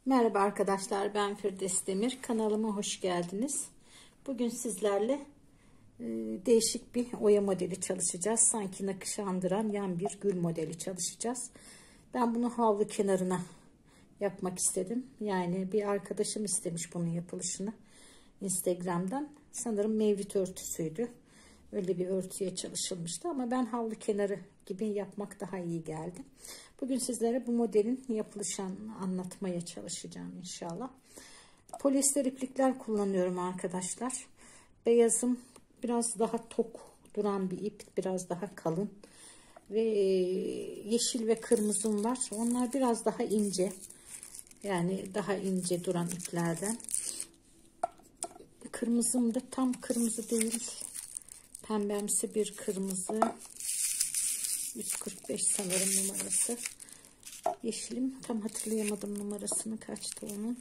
Merhaba arkadaşlar, ben Firdevs Demir. Kanalıma hoş geldiniz. Bugün sizlerle değişik bir oya modeli çalışacağız. Sanki nakışı andıran yan bir gül modeli çalışacağız. Ben bunu havlu kenarına yapmak istedim. Yani bir arkadaşım istemiş bunun yapılışını Instagram'dan. Sanırım mevlüt örtüsüydü. Öyle bir örtüye çalışılmıştı ama ben havlu kenarı gibi yapmak daha iyi geldi. Bugün sizlere bu modelin yapılışını anlatmaya çalışacağım inşallah. Polyester iplikler kullanıyorum arkadaşlar. Beyazım biraz daha tok duran bir ip, biraz daha kalın. Ve yeşil ve kırmızım var. Onlar biraz daha ince. Yani daha ince duran iplerden. Kırmızım da tam kırmızı değil. Pembemsi bir kırmızı. 145 sanırım numarası. Yeşilim tam hatırlayamadım numarasını, kaçtı onun.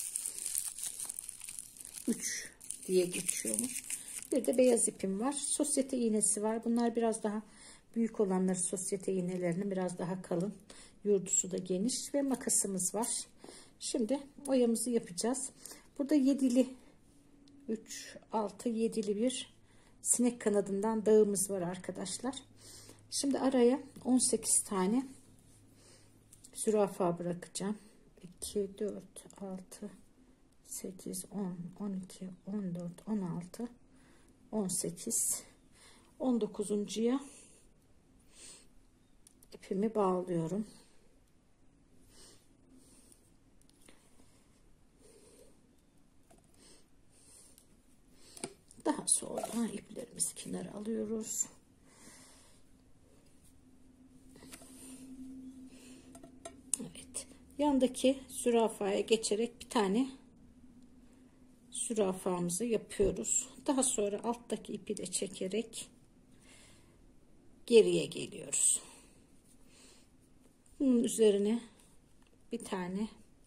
3 diye geçiyormuş. Bir de beyaz ipim var. Sosyete iğnesi var. Bunlar biraz daha büyük olanları, sosyete iğnelerini, biraz daha kalın. Yurdusu da geniş ve makasımız var. Şimdi oyamızı yapacağız. Burada 7'li 3, 6, 7'li bir sinek kanadından dağımız var arkadaşlar. Şimdi araya 18 tane zürafa bırakacağım. 2, 4, 6, 8, 10, 12, 14, 16, 18, 19'uncuya ipimi bağlıyorum. Daha sonra iplerimizi kenara alıyoruz. Evet. Yandaki zürafaya geçerek bir tane zürafamızı yapıyoruz. Daha sonra alttaki ipi de çekerek geriye geliyoruz. Bunun üzerine bir tane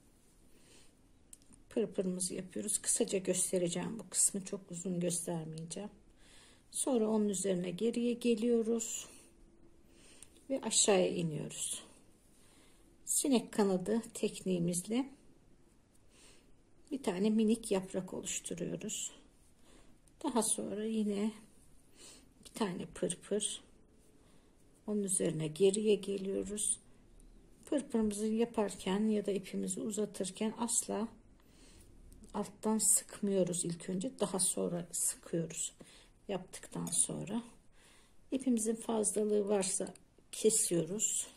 pırpırımızı yapıyoruz. Kısaca göstereceğim bu kısmı, çok uzun göstermeyeceğim. Sonra onun üzerine geriye geliyoruz ve aşağıya iniyoruz. Sinek kanadı tekniğimizle bir tane minik yaprak oluşturuyoruz. Daha sonra yine bir tane pırpır, onun üzerine geriye geliyoruz. Pırpırımızı yaparken ya da ipimizi uzatırken asla alttan sıkmıyoruz ilk önce, daha sonra sıkıyoruz. Yaptıktan sonra ipimizin fazlalığı varsa kesiyoruz.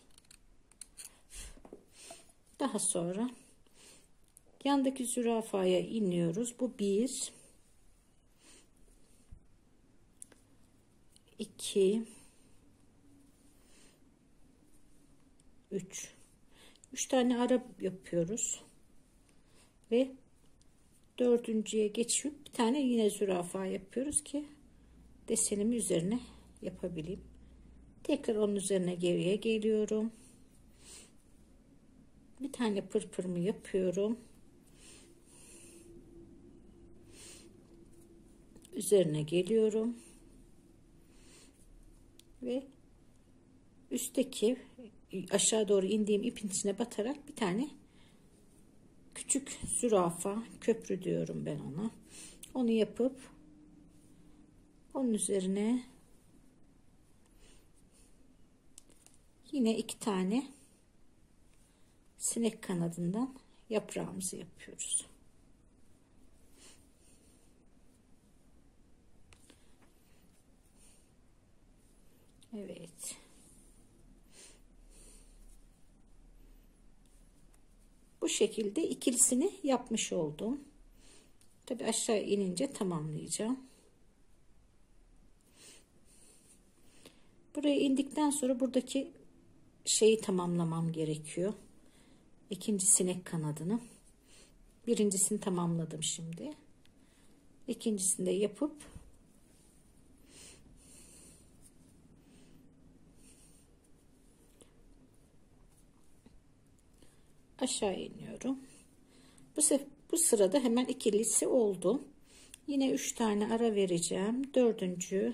Daha sonra yandaki zürafaya iniyoruz. Bu 1, 2, 3 tane ara yapıyoruz ve dördüncüye geçip bir tane yine zürafa yapıyoruz ki desenimi üzerine yapabileyim. Tekrar onun üzerine geriye geliyorum. Bir tane pırpırımı yapıyorum. Üzerine geliyorum. Ve üstteki aşağı doğru indiğim ipin içine batarak bir tane küçük zürafa, köprü diyorum ben ona. Onu yapıp onun üzerine yine 2 tane sinek kanadından yaprağımızı yapıyoruz. Evet. Bu şekilde ikilisini yapmış oldum. Tabi aşağı inince tamamlayacağım. Buraya indikten sonra buradaki şeyi tamamlamam gerekiyor. İkinci sinek kanadını. Birincisini tamamladım şimdi. İkincisini de yapıp aşağı iniyorum. Bu sırada hemen ikilisi oldu. Yine 3 tane ara vereceğim. Dördüncü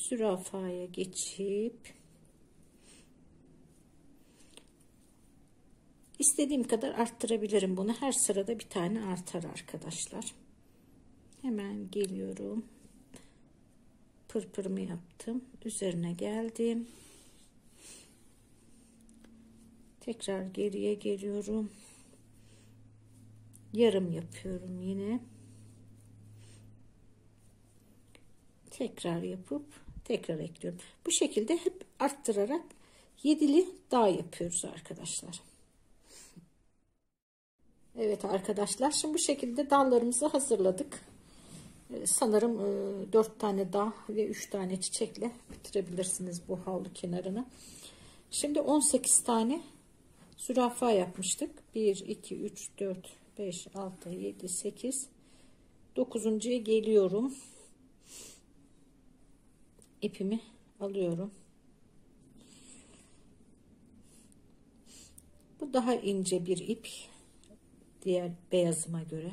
zürafaya geçip istediğim kadar arttırabilirim bunu. Her sırada bir tane artar arkadaşlar. Hemen geliyorum. Pırpırımı yaptım. Üzerine geldim. Tekrar geriye geliyorum. Yarım yapıyorum yine. Tekrar yapıp tekrar ekliyorum. Bu şekilde hep arttırarak 7'li dağ yapıyoruz arkadaşlar. Evet arkadaşlar, şimdi bu şekilde dallarımızı hazırladık. Sanırım 4 tane dağ ve 3 tane çiçekle bitirebilirsiniz bu havlu kenarını. Şimdi 18 tane zürafa yapmıştık. 1 2 3 4 5 6 7 8 9'uncuya geliyorum. İpimi alıyorum. Bu daha ince bir ip diğer beyazıma göre.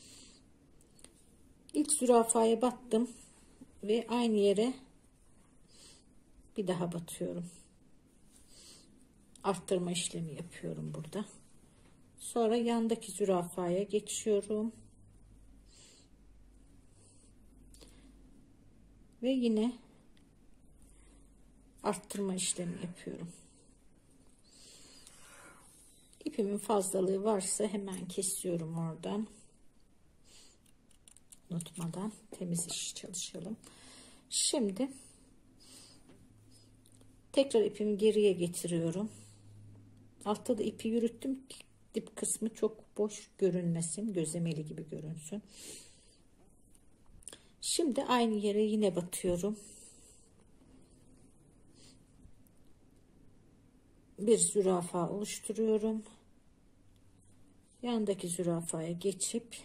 İlk zürafaya battım ve aynı yere bir daha batıyorum. Arttırma işlemi yapıyorum burada. Sonra yandaki zürafaya geçiyorum. Ve yine arttırma işlemi yapıyorum. İpimin fazlalığı varsa hemen kesiyorum oradan. Unutmadan temiz iş çalışalım. Şimdi tekrar ipimi geriye getiriyorum. Altta da ipi yürüttüm ki dip kısmı çok boş görünmesin, gözlemeli gibi görünsün. Şimdi aynı yere yine batıyorum. Bir zürafa oluşturuyorum. Yandaki zürafaya geçip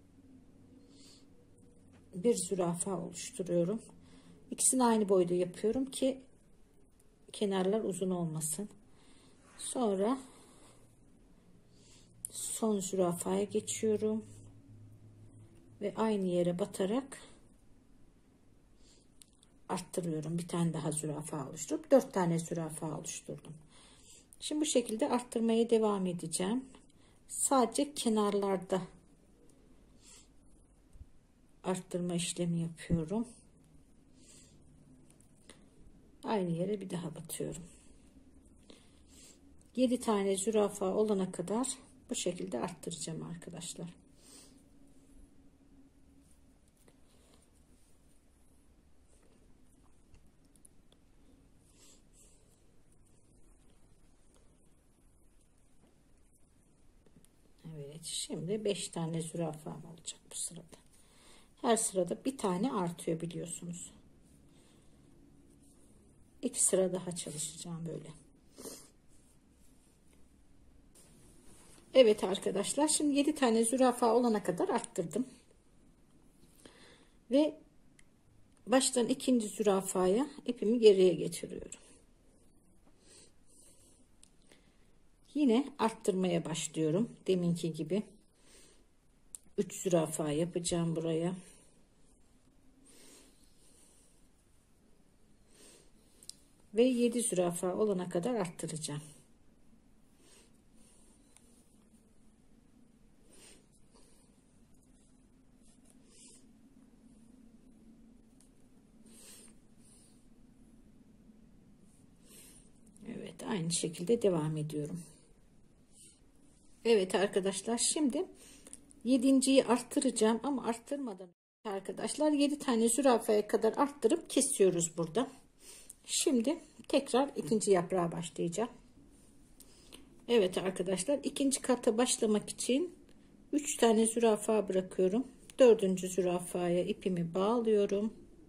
bir zürafa oluşturuyorum. İkisini aynı boyda yapıyorum ki kenarlar uzun olmasın. Sonra son zürafaya geçiyorum ve aynı yere batarak arttırıyorum. Bir tane daha zürafa oluşturup 4 tane zürafa oluşturdum. Şimdi bu şekilde arttırmaya devam edeceğim. Sadece kenarlarda arttırma işlemi yapıyorum. Aynı yere bir daha batıyorum. 7 tane zürafa olana kadar bu şekilde arttıracağım arkadaşlar. Evet, şimdi 5 tane zürafam olacak bu sırada. Her sırada bir tane artıyor biliyorsunuz. 2 sıra daha çalışacağım böyle. Evet arkadaşlar, şimdi 7 tane zürafa olana kadar arttırdım. Ve baştan ikinci zürafaya ipimi geriye getiriyorum. Yine arttırmaya başlıyorum. Deminki gibi 3 zürafa yapacağım buraya. Ve 7 zürafa olana kadar arttıracağım. Evet, aynı şekilde devam ediyorum. Evet arkadaşlar, şimdi 7.'yi arttıracağım ama arttırmadan arkadaşlar 7 tane zürafaya kadar arttırıp kesiyoruz burada. Şimdi tekrar ikinci yaprağa başlayacağım. Evet arkadaşlar, ikinci kata başlamak için 3 tane zürafa bırakıyorum. 4. zürafaya ipimi bağlıyorum.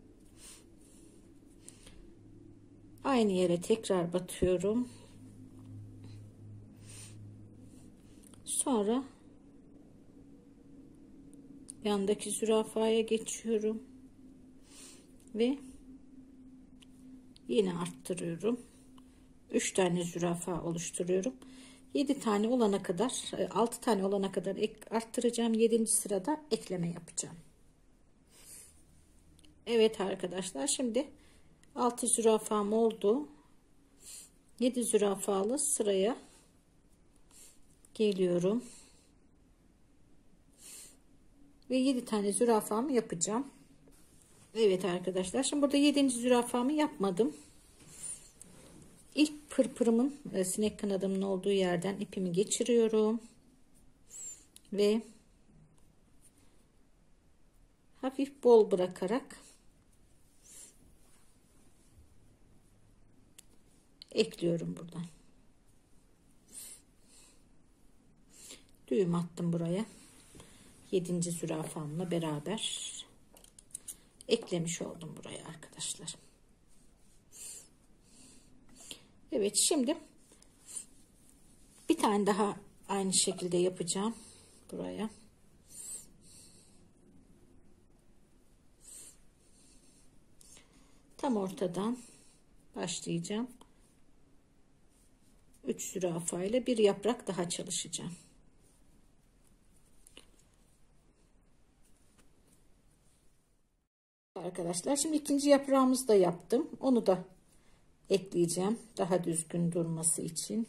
Aynı yere tekrar batıyorum. Sonra yandaki zürafaya geçiyorum ve yine arttırıyorum. 3 tane zürafa oluşturuyorum. 7 tane olana kadar, 6 tane olana kadar arttıracağım. 7. sırada ekleme yapacağım. Evet arkadaşlar, şimdi 6 zürafam oldu. 7 zürafalı sıraya geliyorum. Ve 7 tane zürafamı yapacağım. Evet arkadaşlar, şimdi burada 7. zürafamı yapmadım. İlk pırpırımın sinek kanadımın olduğu yerden ipimi geçiriyorum. Ve hafif bol bırakarak ekliyorum buradan. Düğüm attım buraya. 7. zürafamla beraber eklemiş oldum buraya arkadaşlar. Evet, şimdi bir tane daha aynı şekilde yapacağım buraya. Tam ortadan başlayacağım. 3 zürafa ile bir yaprak daha çalışacağım. Arkadaşlar, şimdi ikinci yaprağımızı da yaptım. Onu da ekleyeceğim daha düzgün durması için.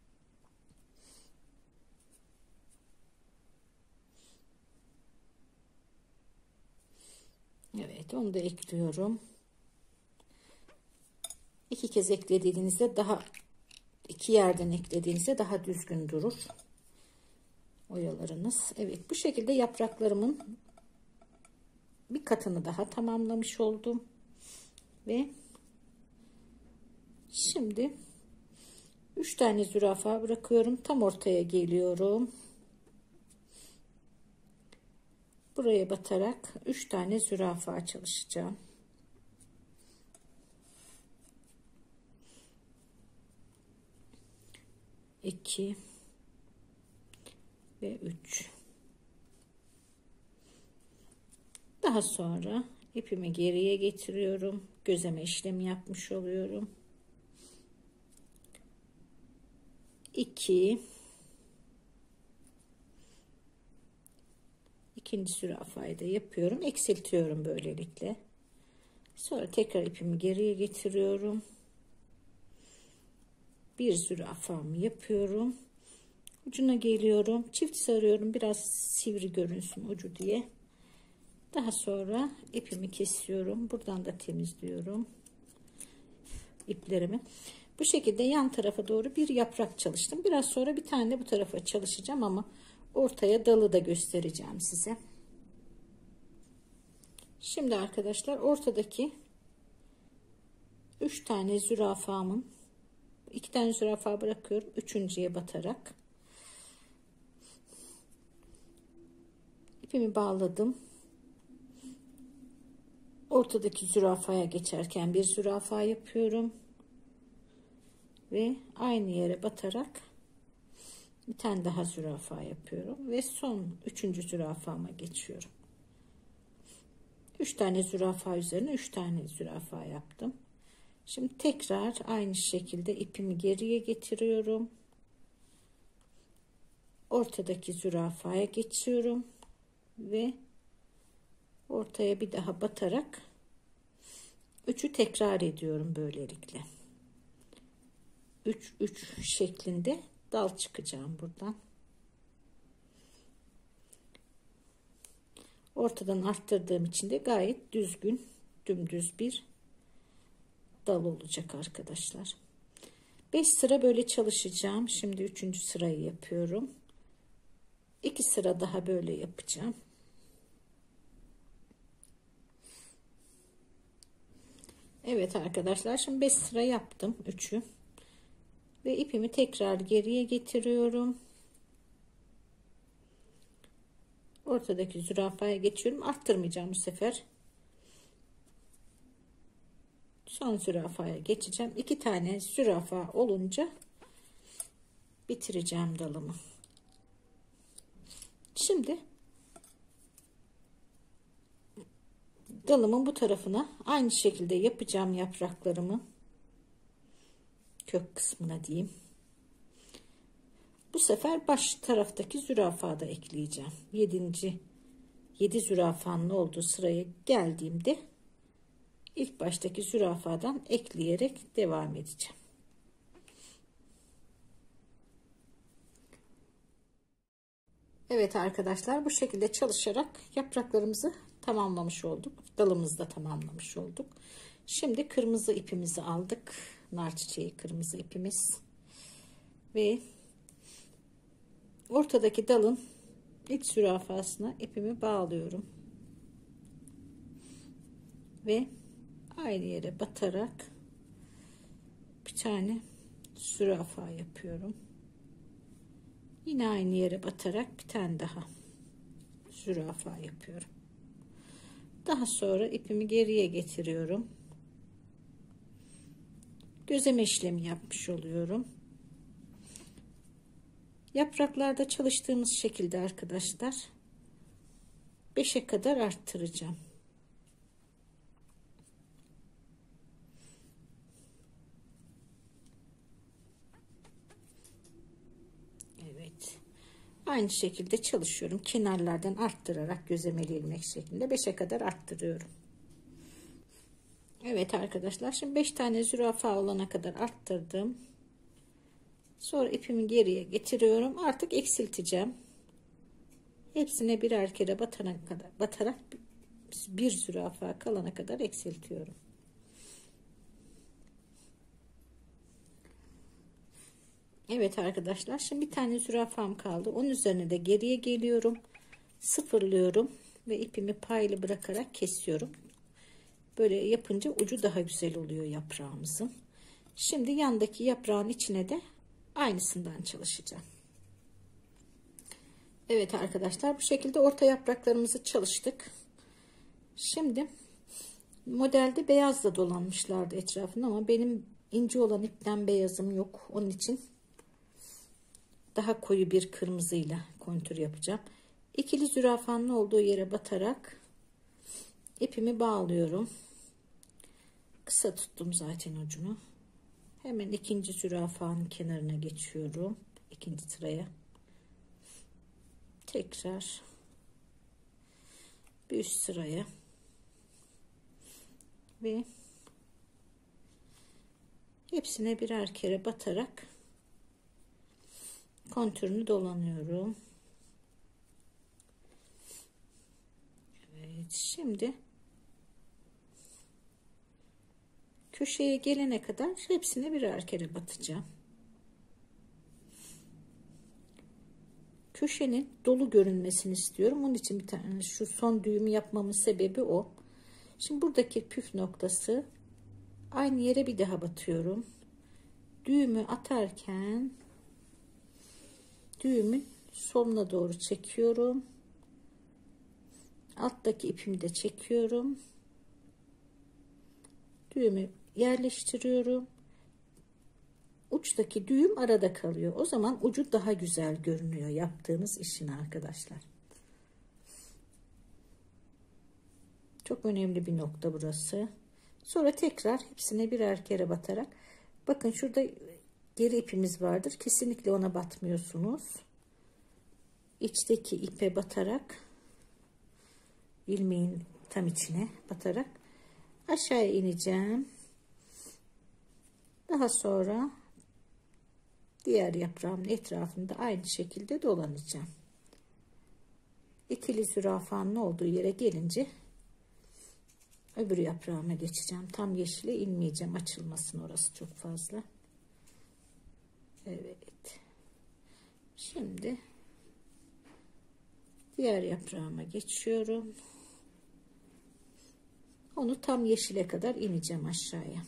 Evet, onu da ekliyorum. 2 kez eklediğinizde daha 2 yerden eklediğinizde daha düzgün durur oyalarınız. Evet, bu şekilde yapraklarımın bir katını daha tamamlamış oldum ve şimdi 3 tane zürafa bırakıyorum, tam ortaya geliyorum, buraya batarak 3 tane zürafa çalışacağım. İki ve 3. Daha sonra ipimi geriye getiriyorum. Gözleme işlemi yapmış oluyorum. 2. İkinci zürafayı da yapıyorum. Eksiltiyorum böylelikle. Sonra tekrar ipimi geriye getiriyorum. Bir zürafamı yapıyorum. Ucuna geliyorum. Çift sarıyorum. Biraz sivri görünsün ucu diye. Daha sonra ipimi kesiyorum. Buradan da temizliyorum iplerimi. Bu şekilde yan tarafa doğru bir yaprak çalıştım. Biraz sonra bir tane de bu tarafa çalışacağım ama ortaya dalı da göstereceğim size. Şimdi arkadaşlar, ortadaki 3 tane zürafamın 2 tane zürafa bırakıyorum. Üçüncüye batarak ipimi bağladım. Ortadaki zürafaya geçerken bir zürafa yapıyorum ve aynı yere batarak bir tane daha zürafa yapıyorum ve son 3. zürafama geçiyorum. 3 tane zürafa üzerine 3 tane zürafa yaptım. Şimdi tekrar aynı şekilde ipimi geriye getiriyorum. Ortadaki zürafaya geçiyorum ve ortaya bir daha batarak 3'ü tekrar ediyorum böylelikle. 3 3 şeklinde dal çıkacağım buradan. Ortadan arttırdığım için de gayet düzgün, dümdüz bir dal olacak arkadaşlar. 5 sıra böyle çalışacağım. Şimdi 3. sırayı yapıyorum. 2 sıra daha böyle yapacağım. Evet arkadaşlar, şimdi 5 sıra yaptım 3'ü ve ipimi tekrar geriye getiriyorum. Ortadaki zürafaya geçiyorum. Arttırmayacağım bu sefer. Son zürafaya geçeceğim. 2 tane zürafa olunca bitireceğim dalımı. Şimdi dalımın bu tarafına aynı şekilde yapacağım yapraklarımı, kök kısmına diyeyim. Bu sefer baş taraftaki zürafa da ekleyeceğim. 7 zürafanın olduğu sıraya geldiğimde ilk baştaki zürafadan ekleyerek devam edeceğim. Evet arkadaşlar, bu şekilde çalışarak yapraklarımızı tamamlamış olduk. Dalımızı da tamamlamış olduk. Şimdi kırmızı ipimizi aldık. Nar çiçeği kırmızı ipimiz. Ve ortadaki dalın ilk zürafasına ipimi bağlıyorum. Ve aynı yere batarak bir tane zürafa yapıyorum. Yine aynı yere batarak bir tane daha zürafa yapıyorum. Daha sonra ipimi geriye getiriyorum. Gözleme işlemi yapmış oluyorum. Yapraklarda çalıştığımız şekilde arkadaşlar 5'e kadar arttıracağım. Evet. Aynı şekilde çalışıyorum. Kenarlardan arttırarak gözlemeli ilmek şeklinde 5'e kadar arttırıyorum. Evet arkadaşlar, şimdi 5 tane zürafa olana kadar arttırdım. Sonra ipimi geriye getiriyorum. Artık eksilteceğim. Hepsine birer kere batarak bir zürafa kalana kadar eksiltiyorum. Evet arkadaşlar, şimdi bir tane zürafam kaldı. Onun üzerine de geriye geliyorum. Sıfırlıyorum ve ipimi paylı bırakarak kesiyorum. Böyle yapınca ucu daha güzel oluyor yaprağımızın. Şimdi yandaki yaprağın içine de aynısından çalışacağım. Evet arkadaşlar, bu şekilde orta yapraklarımızı çalıştık. Şimdi modelde beyazla dolanmışlardı etrafında ama benim ince olan ipten beyazım yok. Onun için daha koyu bir kırmızıyla kontür yapacağım. İkili zürafanın olduğu yere batarak ipimi bağlıyorum. Kısa tuttum zaten ucunu. Hemen ikinci zürafanın kenarına geçiyorum. İkinci sıraya. Tekrar bir üst sıraya ve hepsine birer kere batarak kontürünü dolanıyorum. Evet, şimdi köşeye gelene kadar hepsine birer kere batacağım. Köşenin dolu görünmesini istiyorum. Onun için bir tane şu son düğümü yapmamın sebebi o. Şimdi buradaki püf noktası, aynı yere bir daha batıyorum. Düğümü atarken düğümün soluna doğru çekiyorum. Alttaki ipimi de çekiyorum. Düğümü yerleştiriyorum. Uçtaki düğüm arada kalıyor. O zaman ucu daha güzel görünüyor yaptığımız işin arkadaşlar. Çok önemli bir nokta burası. Sonra tekrar hepsine birer kere batarak, bakın şurada geri ipimiz vardır. Kesinlikle ona batmıyorsunuz. İçteki ipe batarak, ilmeğin tam içine batarak aşağıya ineceğim. Daha sonra diğer yaprağımın etrafında aynı şekilde dolanacağım. İkili zürafanın olduğu yere gelince öbür yaprağıma geçeceğim. Tam yeşile inmeyeceğim. Açılmasın orası çok fazla. Evet. Şimdi diğer yaprağıma geçiyorum. Onu tam yeşile kadar ineceğim aşağıya.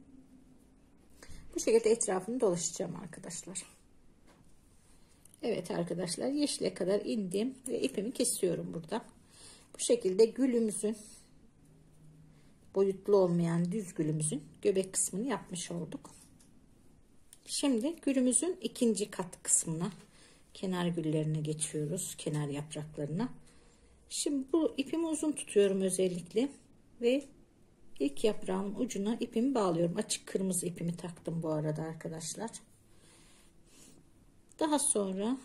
Bu şekilde etrafını dolaşacağım arkadaşlar. Evet arkadaşlar, yeşile kadar indim ve ipimi kesiyorum burada. Bu şekilde gülümüzün, boyutlu olmayan düz gülümüzün göbek kısmını yapmış olduk. Şimdi gülümüzün ikinci kat kısmına, kenar güllerine geçiyoruz. Kenar yapraklarına. Şimdi bu ipimi uzun tutuyorum özellikle ve ilk yaprağın ucuna ipimi bağlıyorum. Açık kırmızı ipimi taktım bu arada arkadaşlar. Daha sonra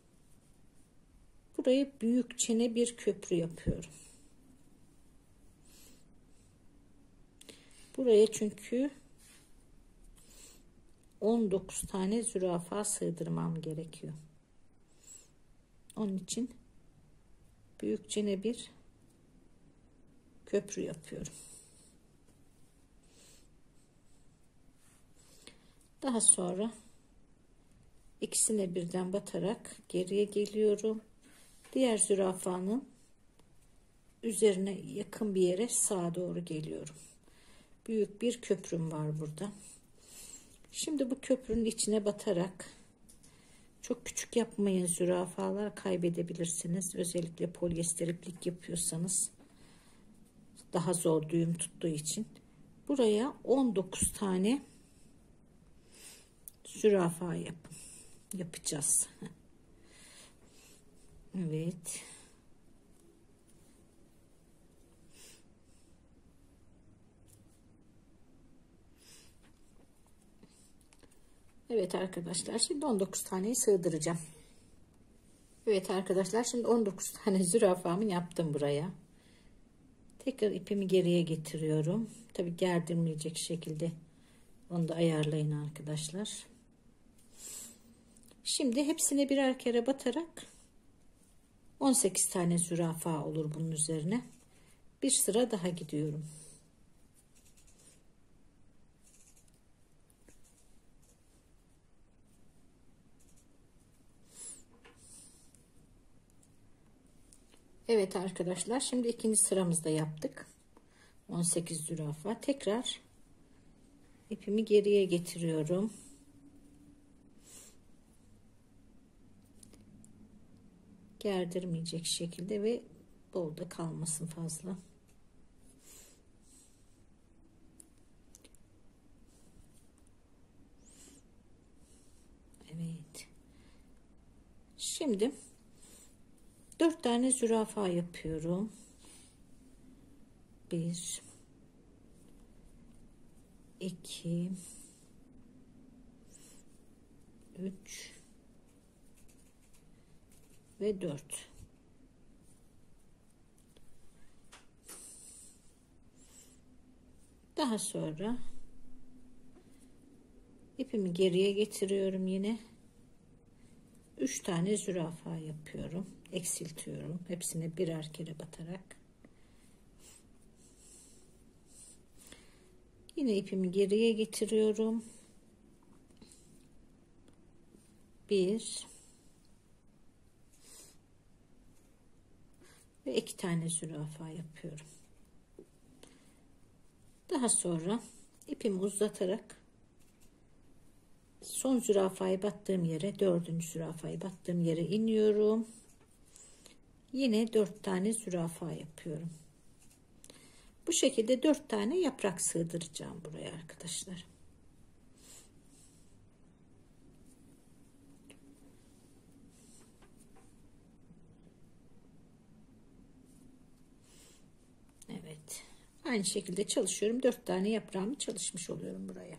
buraya büyükçene bir köprü yapıyorum. Buraya çünkü 19 tane zürafa sığdırmam gerekiyor. Onun için büyükçe bir köprü yapıyorum. Daha sonra ikisine birden batarak geriye geliyorum. Diğer zürafanın üzerine yakın bir yere sağa doğru geliyorum. Büyük bir köprüm var burada. Şimdi bu köprünün içine batarak, çok küçük yapmayın, zürafalar kaybedebilirsiniz. Özellikle polyester iplik yapıyorsanız daha zor düğüm tuttuğu için. Buraya 19 tane zürafa yapacağız. Evet. Evet arkadaşlar, şimdi 19 taneyi sığdıracağım. Evet arkadaşlar, şimdi 19 tane zürafamı yaptım buraya. Tekrar ipimi geriye getiriyorum. Tabi gerdirmeyecek şekilde onu da ayarlayın arkadaşlar. Şimdi hepsine birer kere batarak 18 tane zürafa olur bunun üzerine. Bir sıra daha gidiyorum. Evet arkadaşlar, şimdi ikinci sıramızda yaptık. 18 zürafa. Tekrar ipimi geriye getiriyorum. Gerdirmeyecek şekilde ve bol da kalmasın fazla. Evet. Şimdi 4 tane zürafa yapıyorum. 1 2 3 ve 4. Daha sonra ipimi geriye getiriyorum yine. 3 tane zürafa yapıyorum. Eksiltiyorum. Hepsine birer kere batarak. Yine ipimi geriye getiriyorum. 1 ve 2 tane zürafa yapıyorum. Daha sonra ipimi uzatarak son zürafayı battığım yere, 4. zürafayı battığım yere iniyorum. Yine 4 tane zürafa yapıyorum. Bu şekilde 4 tane yaprak sığdıracağım buraya arkadaşlar. Evet. Aynı şekilde çalışıyorum. 4 tane yaprağımı çalışmış oluyorum buraya.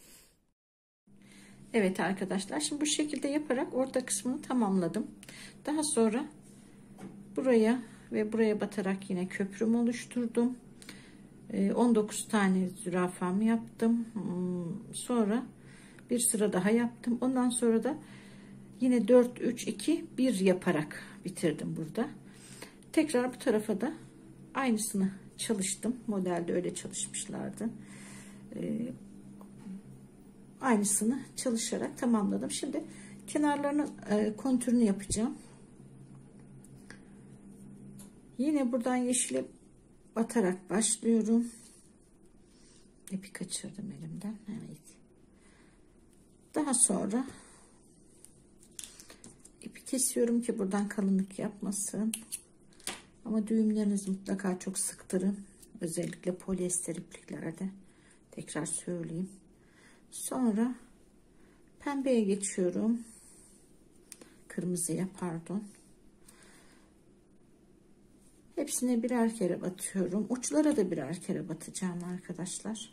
Evet arkadaşlar, şimdi bu şekilde yaparak orta kısmını tamamladım. Daha sonra buraya ve buraya batarak yine köprümü oluşturdum. 19 tane zürafamı yaptım. Sonra bir sıra daha yaptım. Ondan sonra da yine 4 3 2 1 yaparak bitirdim burada. Tekrar bu tarafa da aynısını çalıştım. Modelde öyle çalışmışlardı. Aynısını çalışarak tamamladım. Şimdi kenarlarının kontürünü yapacağım. Yine buradan yeşile batarak başlıyorum. İpi kaçırdım elimden. Evet. Daha sonra ipi kesiyorum ki buradan kalınlık yapmasın. Ama düğümlerinizi mutlaka çok sıktırın. Özellikle polyester ipliklerde. Tekrar söyleyeyim. Sonra pembeye geçiyorum. Kırmızıya pardon. Hepsine birer kere batıyorum. Uçlara da birer kere batacağım arkadaşlar.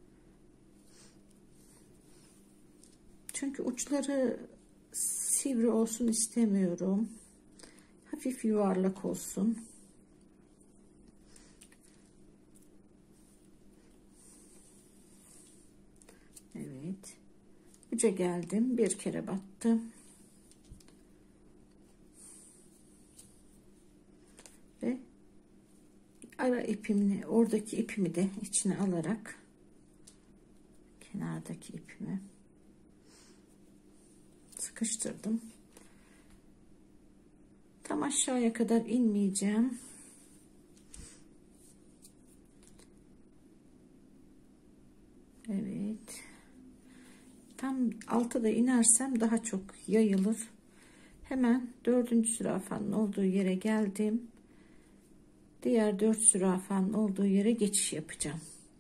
Çünkü uçları sivri olsun istemiyorum. Hafif yuvarlak olsun. Evet. Uca geldim. Bir kere battım. Ve ara ipimi, oradaki ipimi de içine alarak kenardaki ipimi sıkıştırdım. Tam aşağıya kadar inmeyeceğim. Evet. Tam altıda inersem daha çok yayılır. Hemen 4. zürafanın olduğu yere geldim. Diğer 4 zürafanın olduğu yere geçiş yapacağım.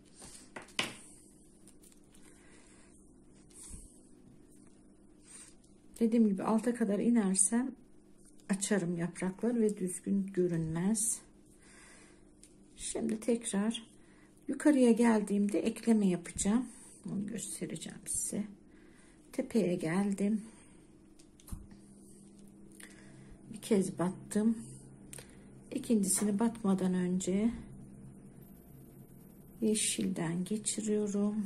Dediğim gibi alta kadar inersem açarım yaprakları ve düzgün görünmez. Şimdi tekrar yukarıya geldiğimde ekleme yapacağım. Onu göstereceğim size. Tepeye geldim. Bir kez battım. İkincisini batmadan önce yeşilden geçiriyorum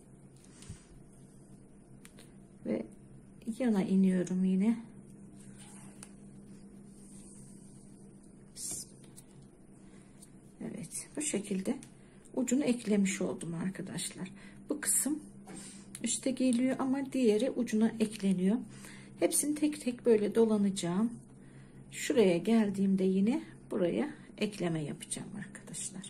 ve yana iniyorum yine. Evet, bu şekilde ucunu eklemiş oldum arkadaşlar. Bu kısım üste geliyor ama diğeri ucuna ekleniyor. Hepsini tek tek böyle dolanacağım. Şuraya geldiğimde yine buraya ekleme yapacağım arkadaşlar.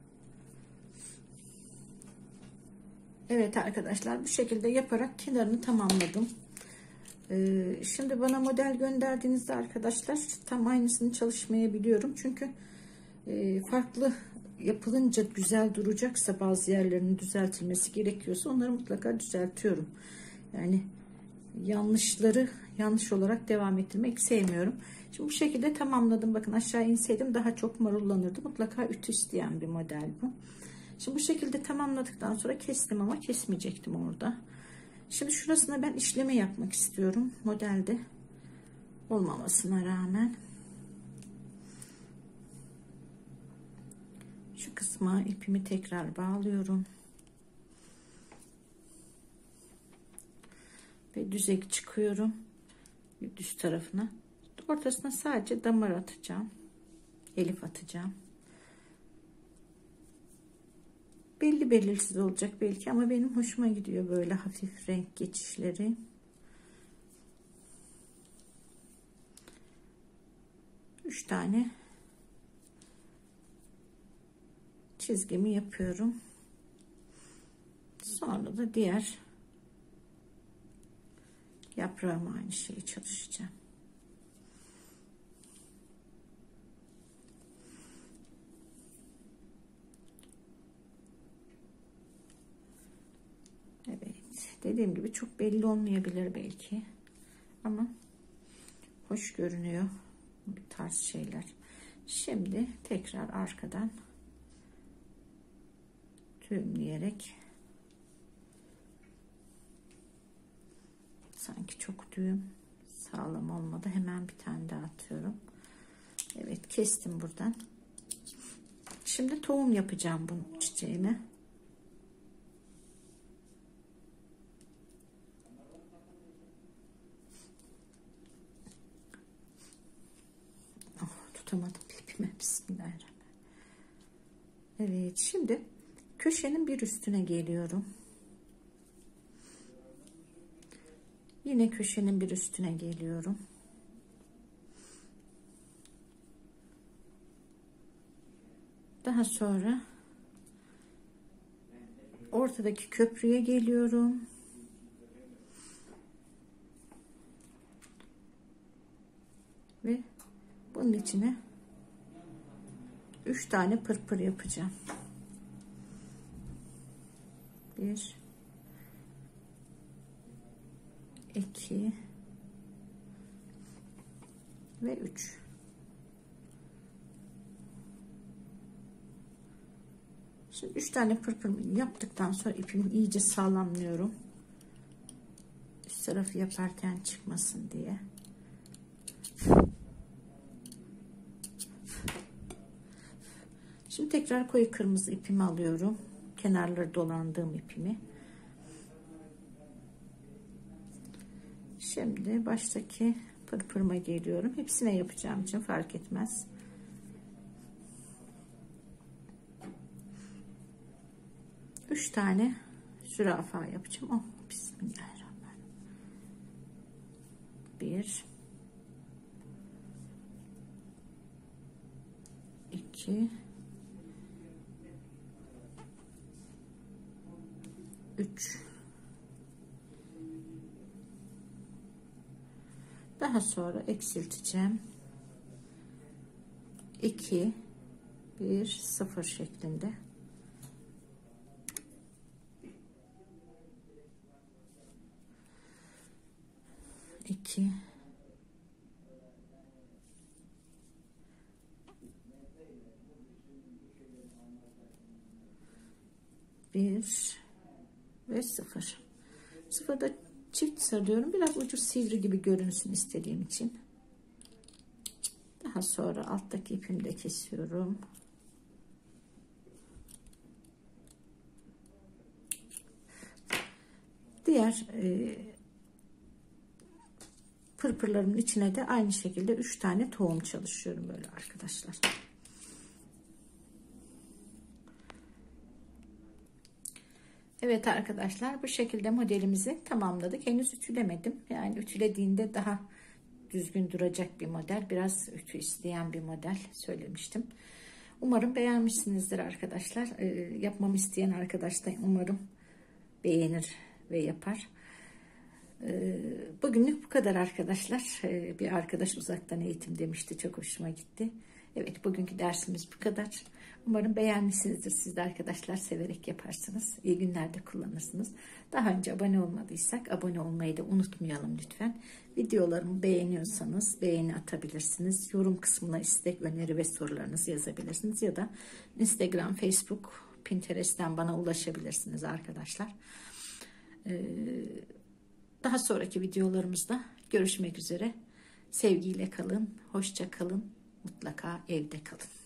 Evet arkadaşlar, bu şekilde yaparak kenarını tamamladım. Şimdi bana model gönderdiğinizde arkadaşlar tam aynısını çalışmayabiliyorum. Çünkü farklı yapılınca güzel duracaksa, bazı yerlerinin düzeltilmesi gerekiyorsa onları mutlaka düzeltiyorum. Yani yanlışları yanlış olarak devam ettirmek sevmiyorum. Şimdi bu şekilde tamamladım. Bakın aşağı inseydim daha çok marullanırdı. Mutlaka ütü isteyen bir model bu. Şimdi bu şekilde tamamladıktan sonra kestim ama kesmeyecektim orada. Şimdi şurasına ben işleme yapmak istiyorum. Modelde olmamasına rağmen. Şu kısma ipimi tekrar bağlıyorum. Ve düze çıkıyorum. Düz tarafına. Ortasına sadece damar atacağım. Elif atacağım. Belli belirsiz olacak belki ama benim hoşuma gidiyor böyle hafif renk geçişleri. Üç tane çizgimi yapıyorum. Sonra da diğer yaprağıma aynı şeyi çalışacağım. Evet, dediğim gibi çok belli olmayabilir belki ama hoş görünüyor bu tarz şeyler. Şimdi tekrar arkadan düğümleyerek, sanki çok düğüm sağlam olmadı, hemen bir tane daha atıyorum. Evet, kestim buradan. Şimdi tohum yapacağım bunun çiçeğime. Tutamadım ipimi. Bismillahirrahmanirrahim. Evet, şimdi köşenin bir üstüne geliyorum. Yine köşenin bir üstüne geliyorum. Daha sonra ortadaki köprüye geliyorum. Ve bunun içine 3 tane pırpır yapacağım. 1 2 ve 3. Şimdi 3 tane pırpır yaptıktan sonra ipimi iyice sağlamlıyorum. Üst tarafı yaparken çıkmasın diye. Şimdi tekrar koyu kırmızı ipimi alıyorum. Kenarları dolandığım ipimi. Şimdi baştaki pırpırıma geliyorum. Hepsine yapacağım için fark etmez. Üç tane zürafa yapacağım. Oh, bismillahirrahmanirrahim. 1 2 3. Daha sonra eksilteceğim. 2 1 0 şeklinde. İki, bir ve sıfır. Sıfırda çift sarıyorum. Biraz ucu sivri gibi görünsün istediğim için. Daha sonra alttaki ipimi de kesiyorum. Diğer pırpırlarımın içine de aynı şekilde 3 tane tohum çalışıyorum böyle arkadaşlar. Evet arkadaşlar, bu şekilde modelimizi tamamladık. Henüz ütülemedim. Yani ütülediğinde daha düzgün duracak bir model. Biraz ütü isteyen bir model söylemiştim. Umarım beğenmişsinizdir arkadaşlar. Yapmamı isteyen arkadaş da umarım beğenir ve yapar. Bugünlük bu kadar arkadaşlar. Bir arkadaş uzaktan eğitim demişti. Çok hoşuma gitti. Evet, bugünkü dersimiz bu kadar. Umarım beğenmişsinizdir. Siz de arkadaşlar severek yaparsınız. İyi günlerde kullanırsınız. Daha önce abone olmadıysak abone olmayı da unutmayalım lütfen. Videolarımı beğeniyorsanız beğeni atabilirsiniz. Yorum kısmına istek, öneri ve sorularınızı yazabilirsiniz. Ya da Instagram, Facebook, Pinterest'ten bana ulaşabilirsiniz arkadaşlar. Daha sonraki videolarımızda görüşmek üzere. Sevgiyle kalın, hoşça kalın, mutlaka evde kalın.